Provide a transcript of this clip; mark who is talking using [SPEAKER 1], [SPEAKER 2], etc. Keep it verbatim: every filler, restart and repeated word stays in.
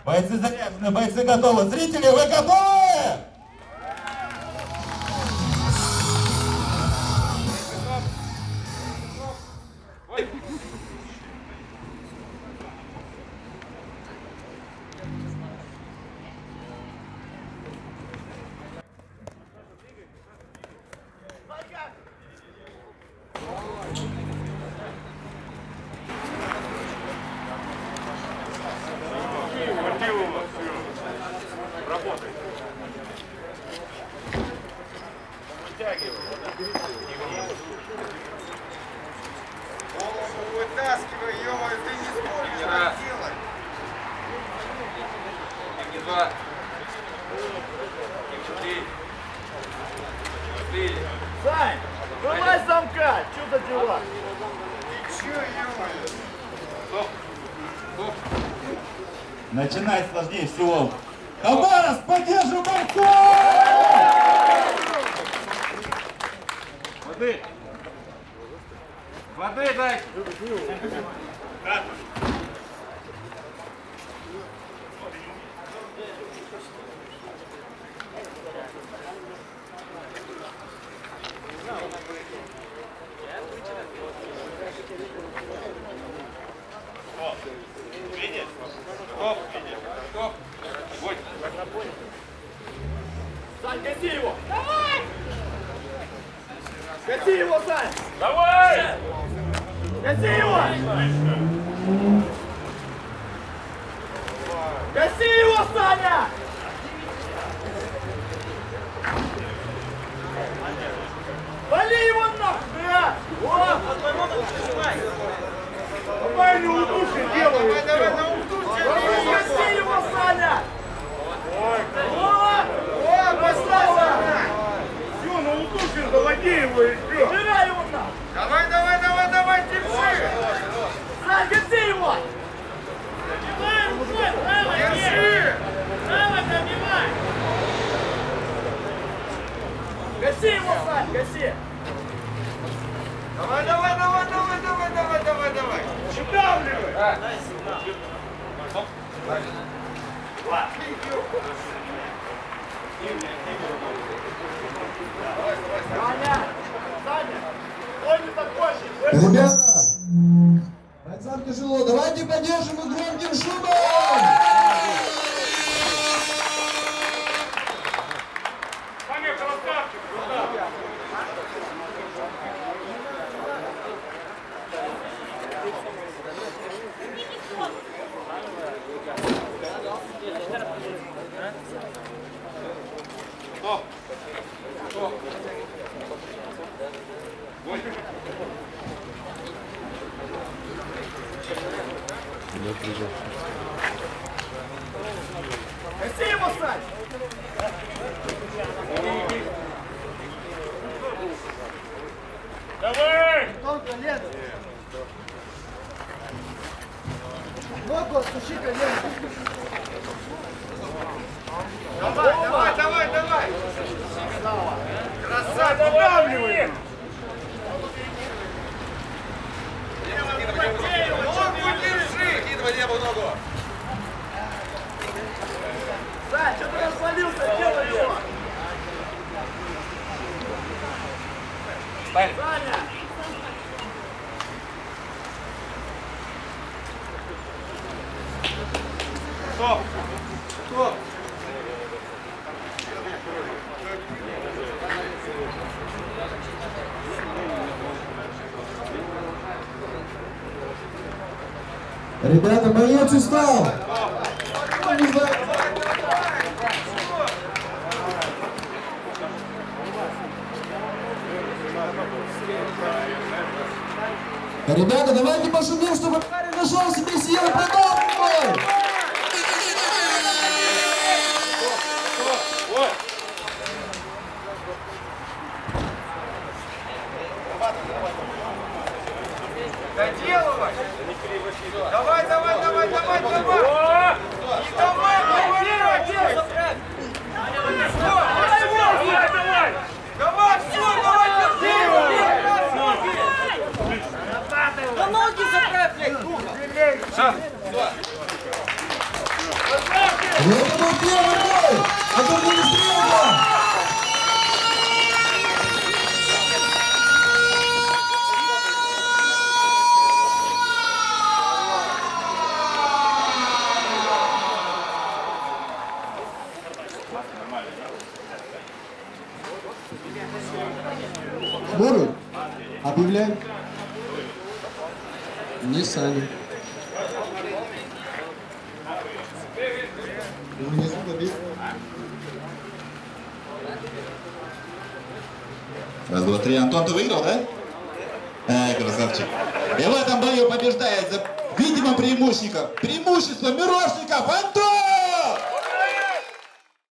[SPEAKER 1] Бойцы заряжены, бойцы готовы. Зрители, вы готовы?
[SPEAKER 2] Работай. Вытягивай.
[SPEAKER 3] Голову вытаскивай, ё-моё, ты не сможешь так делать.
[SPEAKER 2] Не два. Четыре. Четыре.
[SPEAKER 4] Сань, вылазь с замка! Чё за дела?
[SPEAKER 3] Ты чё, ё-моё?
[SPEAKER 2] Стоп. Стоп.
[SPEAKER 1] Начинать сложнее всего. Хабаровск, поддержим бойцов!
[SPEAKER 2] Воды. Воды дай. Видишь? Стоп. Стоп. Вот.
[SPEAKER 4] Сань, гаси его! Давай! Гаси его, Сань!
[SPEAKER 2] Давай!
[SPEAKER 4] Гаси его! Гаси его, Саня! Вали его нахуй! Да! О! Давай не удуши, делай!
[SPEAKER 3] Давай, давай, на удушье!
[SPEAKER 4] Гаси его, Саня!
[SPEAKER 2] Ой,
[SPEAKER 4] О! О, красава!
[SPEAKER 2] все, ну удушим, заводи его еще.
[SPEAKER 4] Убирай его нахуй!
[SPEAKER 3] Давай, давай, давай, давай, держи!
[SPEAKER 4] Сань, гаси его!
[SPEAKER 3] Держи!
[SPEAKER 4] Гаси его, Сань, гаси!
[SPEAKER 3] Давай, давай, давай, давай, давай, давай, давай, давай!
[SPEAKER 2] Придавливай.
[SPEAKER 4] Саня! Саня! Он не закончит!
[SPEAKER 5] Ребята, бойцам тяжело. Давайте поддержим их громким шумом!
[SPEAKER 2] Саня, красавчик, красавчик. Стоп. Стоп. Ой.
[SPEAKER 4] Гаси его, Сань!
[SPEAKER 2] Давай!
[SPEAKER 4] Тонко лето! Ногу отпущи коленку!
[SPEAKER 3] Давай, давай, давай, давай! Красава!
[SPEAKER 2] Давай!
[SPEAKER 3] Ногу держи! Кидывай левую ногу!
[SPEAKER 4] Сань, что ты развалился? Делай его! Саня!
[SPEAKER 2] Стоп!
[SPEAKER 3] Стоп!
[SPEAKER 5] Ребята, боец устал! Не знаю. Ребята, давайте пошумим, чтобы парень нашел себе силы, продолжим бой!
[SPEAKER 3] Доделывай! Давай, давай, давай, давай, давай! Не давай, давай, делай!
[SPEAKER 2] Давай, давай!
[SPEAKER 3] Давай, все, давай, держи!
[SPEAKER 4] Да ноги заправь, блядь, духа!
[SPEAKER 2] Все.
[SPEAKER 5] И это был первый бой. Это был стрелка. Хмурый, объявляй. Не Саня.
[SPEAKER 1] Раз, два, три. Антон, ты выиграл, да? Ай, красавчик. И в этом бою побеждает за видимым преимуществом преимущество Мирошников Антон!